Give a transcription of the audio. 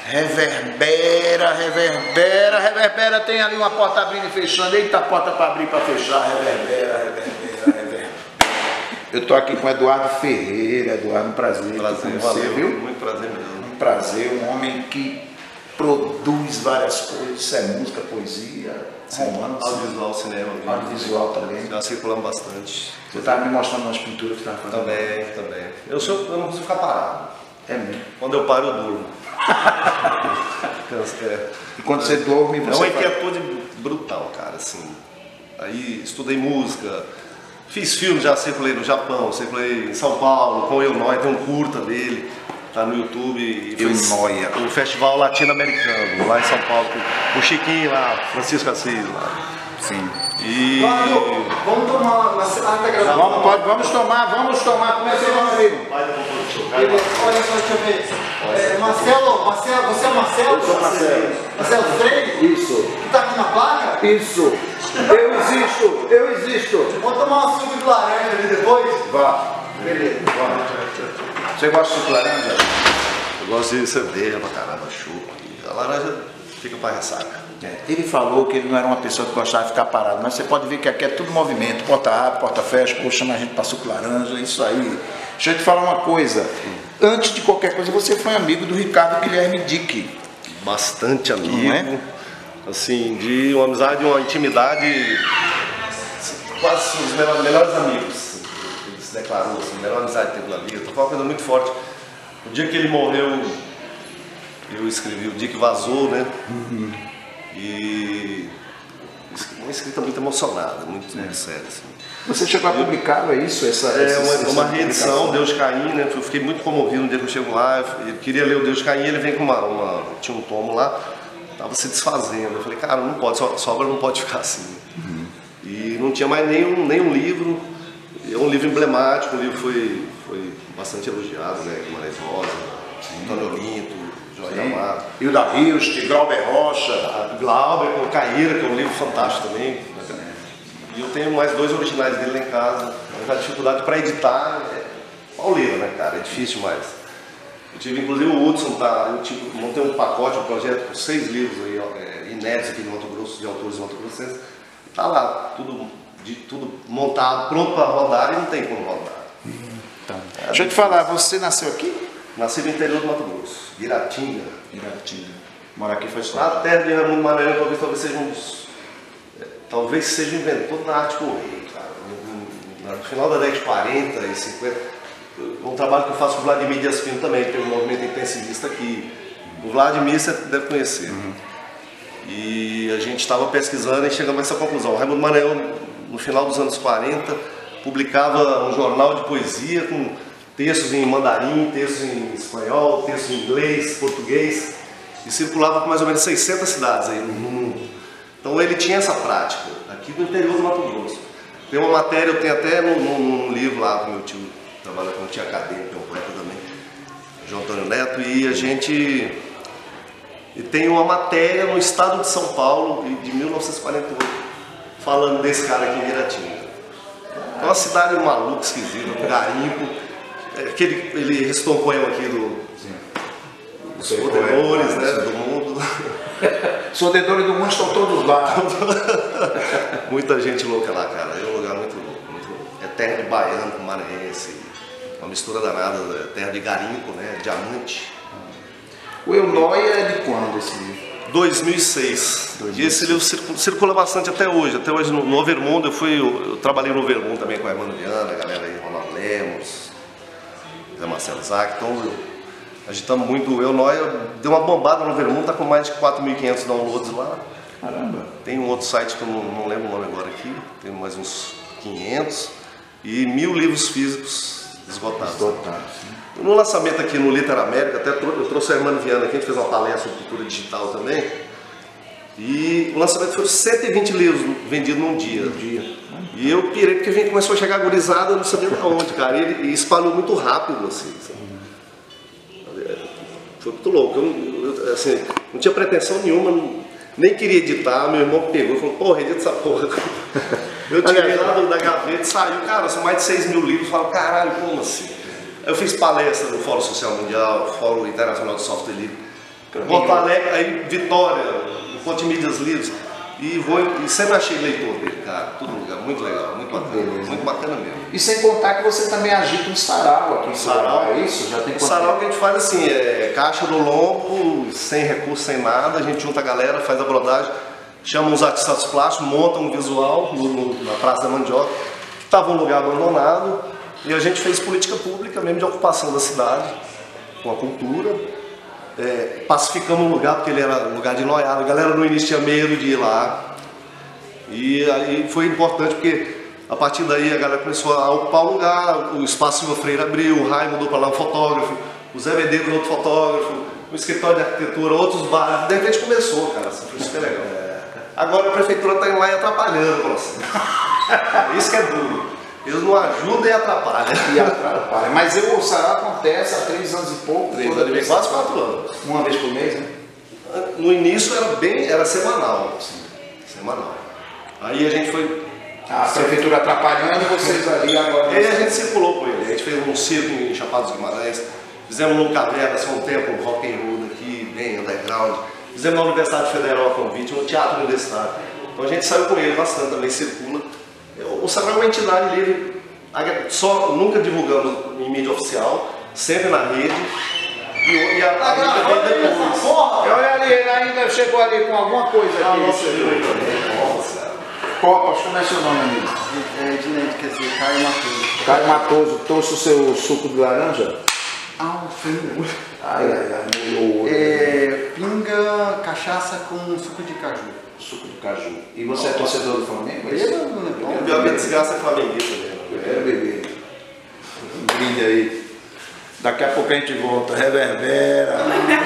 Reverbera, reverbera, reverbera. Tem ali uma porta abrindo e fechando. Eita, porta para abrir e para fechar. Reverbera, reverbera, reverbera. Eu tô aqui com o Eduardo Ferreira. Eduardo, um prazer. Prazer, valeu, viu? Muito prazer mesmo. Um prazer, um homem que produz várias coisas. Isso é música, poesia, romance. Audiovisual, cinema. Audiovisual também. Já circulamos bastante. Você estava me mostrando umas pinturas que você estava fazendo. Também. Eu não consigo ficar parado. É mesmo. Quando eu paro, eu durmo. E quando você dorme, você... É uma inquietude brutal, cara, assim. Aí estudei música, fiz filme, já circulei no Japão, circulei em São Paulo, com o Eu Noia, tem um curta dele, tá no YouTube. E Eu Noia. O Festival Latino-Americano, lá em São Paulo, com o Chiquinho lá, Francisco Assis lá. Sim. E... Vamos tomar uma... Vamos tomar. Como é seu nome, amigo? Olha só, deixa eu ver. Marcelo, você é Marcelo? Eu sou Marcelo. Marcelo Freire? Isso. Que tá aqui na placa? Isso. Eu existo. Vamos tomar uma suco de laranja ali depois? Vá. Beleza. Vá. Você gosta de suco de laranja? Eu gosto de cerveja pra caramba, chupa. A laranja fica pra ressaca. Ele falou que ele não era uma pessoa que gostava de ficar parado, mas você pode ver que aqui é tudo movimento, porta abre, porta fecha, poxa, chama a gente para suco laranja, isso aí. Deixa eu te falar uma coisa, antes de qualquer coisa você foi amigo do Ricardo Guilherme Dick. Bastante amigo, Não é? assim, de uma amizade, uma intimidade, quase os melhores amigos. Ele se declarou assim, a melhor amizade que teve na vida, foi uma coisa muito forte. O dia que ele morreu, eu escrevi O Dia que Vazou, né? E uma escrita muito emocionada, muito séria. Assim. Você chegou a publicar, é isso? Uma reedição, Deus Caim, né? Eu fiquei muito comovido no dia que eu chego lá, eu queria ler o Deus Caim, ele vem com tinha um tomo lá, estava se desfazendo. Eu falei, cara, não pode, sua obra não pode ficar assim. E não tinha mais nenhum livro, é um livro emblemático, o livro foi bastante elogiado, né? Guimarães Rosa, Antônio Olinto, Jorge Amado. E o da Hilst, Glauber Rocha. Glauber com Caíra, que é um livro fantástico também. E eu tenho mais 2 originais dele lá em casa. Mas a dificuldade para editar é pauleira, né, cara? É difícil demais. Eu tive, inclusive, o Hudson, montei um pacote, um projeto com 6 livros aí, inéditos aqui de Mato Grosso, de autores de Mato Grossenses. Tá lá, tudo montado, pronto para rodar e não tem como rodar. Deixa eu te falar, você nasceu aqui? Nasci no interior do Mato Grosso, Iratinga. Mora aqui faz tempo. Na terra de Raimundo Maranhão, talvez seja o inventor da arte correia, cara. No final da década de 40 e 50, um trabalho que eu faço com o Vladimir Dias Filho também, tem um movimento intensivista aqui. O Vladimir você deve conhecer. E a gente estava pesquisando e chegamos a essa conclusão. O Raimundo Maranhão, no final dos anos 40, publicava um jornal de poesia com textos em mandarim, textos em espanhol, textos em inglês, português, e circulava por mais ou menos 600 cidades aí no mundo. Então ele tinha essa prática, aqui no interior do Mato Grosso. Tem uma matéria, eu tenho até num livro lá, com meu tio, trabalha com um tio acadêmico, é um poeta também, João Antônio Neto, e tem uma matéria no estado de São Paulo, de 1948, falando desse cara aqui em Iratinga. É uma cidade maluca, esquisita, um garimpo. Ele recitou um poema aqui dos Sodedores, né, do mundo. Sodedores do mundo estão todos lá. Muita gente louca lá, cara. É um lugar muito louco. É terra de baiano com maranhense. Uma mistura danada. É terra de garimpo, né? Diamante. O Eu Noia é de quando esse livro? 2006. E esse livro circula bastante até hoje. Até hoje no Overmundo, eu trabalhei no Overmundo também com a Emmanuel Viana, a galera aí, Ronaldo Lemos, Zé Marcelo Isaac. Então agitamos muito. O Eu Noia deu uma bombada no Overmundo, tá com mais de 4.500 downloads lá. Caramba. Tem um outro site que eu não lembro o nome agora aqui, tem mais uns 500 e 1.000 livros físicos esgotados. No lançamento aqui no Liter América, até eu trouxe a Emmanuel Viana aqui, a gente fez uma palestra sobre cultura digital também. E o lançamento foi 120 livros vendidos num dia. E eu pirei porque começou a chegar a gurizada, eu não sabia de onde, cara. E espalhou muito rápido, assim. Foi muito louco. Eu, assim, não tinha pretensão nenhuma, nem queria editar. Meu irmão pegou e falou, porra, edita essa porra. Eu tirei lá da gaveta e saiu, cara, são mais de 6.000 livros. Eu falo, caralho, como assim? Eu fiz palestra no Fórum Social Mundial, Fórum Internacional de Software Livre. Porto Alegre, aí Vitória, no Fonte Mídias Livres. E sempre achei leitor dele, cara, todo lugar, muito legal, muito bacana mesmo. E sem contar que você também agita um sarau aqui em Sarau, é isso? Já tem o sarau que a gente faz assim, é caixa do lombo, sem recurso, sem nada, a gente junta a galera, faz a brodagem, chama uns artistas plásticos, monta um visual na Praça da Mandioca, que estava um lugar abandonado, e a gente fez política pública mesmo de ocupação da cidade, com a cultura. Pacificamos o lugar porque ele era lugar de noiado, a galera no início tinha medo de ir lá, e aí foi importante porque a partir daí a galera começou a ocupar o lugar, o Espaço Silva Freire abriu, o Rai mudou para lá um fotógrafo, o Zé Medeiros outro fotógrafo, o escritório de arquitetura, outros bares, de repente começou, cara, assim, foi super legal. Agora a prefeitura está indo lá e atrapalhando, assim. Isso que é duro. Eles não ajudam e atrapalham. Mas o sarau acontece há 3 anos e pouco. 3 anos e meio, quase 4 anos. Uma vez por mês, né? No início era semanal. Assim, semanal. Aí a gente foi... A prefeitura atrapalhando e vocês ali agora... Aí a gente circulou com ele. A gente fez um circo em Chapada dos Guimarães. Fizemos no Caverna, assim, um tempo, um rock and roll aqui, bem underground. Fizemos na Universidade Federal a convite, no Teatro Universitário. Então a gente saiu com ele bastante, também circula. O sarau é uma entidade livre, nunca divulgamos em mídia oficial, sempre na rede, e a mídia vem depois. Olha ali, ele ainda chegou ali com alguma coisa aqui. Copas, como é seu nome, amigo? Ednei, quer dizer, Caio Matoso. Caio Matoso, trouxe o seu suco de laranja? Foi muito. Pinga, cachaça com suco de caju. Suco de caju. E você é torcedor do Flamengo? O Biobê de Cigarro é flamenguista mesmo. Eu quero beber. Um brinde aí. Daqui a pouco a gente volta. Reverbera.